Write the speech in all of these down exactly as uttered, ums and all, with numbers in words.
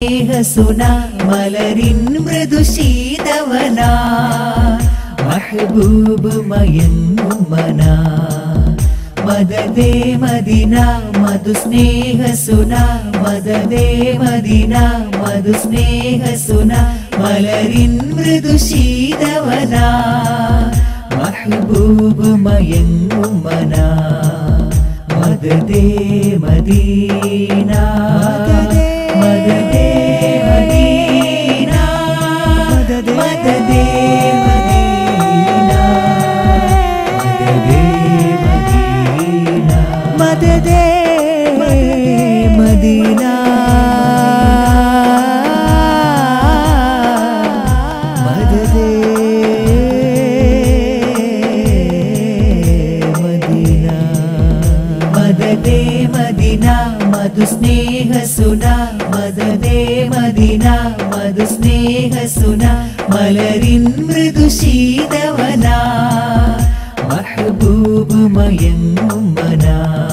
സ്നേഹസുന മലരിൻ മൃദുശീതവന മഹബൂബ് മയങ്ങുമന മദദേ മദീന മധുസ്നേഹസുന മദദേ മദീന മധുസ്നേഹസുന മലരിൻ മൃദുശീതവന മഹബൂബ് മയങ്ങുമന മദദേ മദീന മദദേ മദീന മദദേ മദീന മദദേ മദീന മദദേ മദീന മദദേ മദീന മധുസ്നേഹസുന മദദേ മദീന മധുസ്നേഹസുന മലരിൻ മൃദുശീതവന മഹബൂബ് മയങ്ങുമന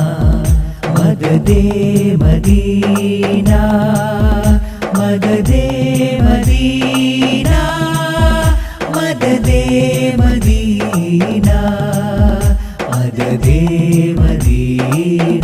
മദദേ മദീന മദദേ മദീന മദദേ മദീന മദദേ മദീന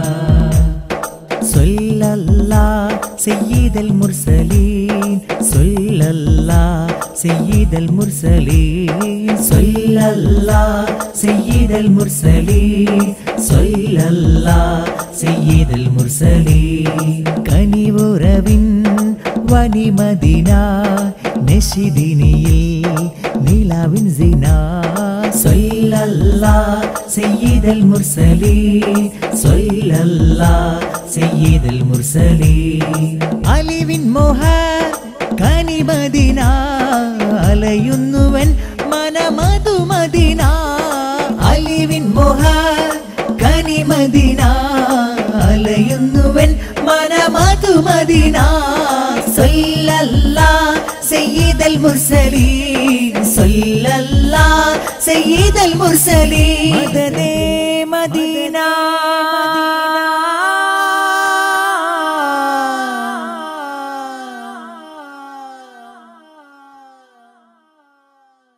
സല്ലല്ലാഹ് സയ്യിദൽ മുർസലീൻ സല്ലല്ലാഹ് സയ്യിദൽ മുർസലീൻ സല്ലല്ലാഹ് സയ്യിദൽ മുർസലീൻ സല്ലല്ലാഹ് സയ്യിദൽ മുർസലീൻ കനിവുറവിൻ വനിമദീന നശിദിനിയിൽ നിലാവിൻ സിന സല്ലല്ലാഹ് സയ്യിദൽ മുർസലീൻ സല്ലല്ലാഹ് സയ്യിദൽ മുർസലീൻ അലിവിൻ മോഹ കനിമദീന അലയുന്നുവൻ മനമധു മദീന അലിവിൻ മോഹ കനിമദീന അലയുന്നുവൻ മനമധു മദീന സല്ലല്ലാഹ് സയ്യിദൽ മുർസലീൻ സല്ലല്ലാഹ് സയ്യിദൽ മുർസലീൻ മദദേ മദീന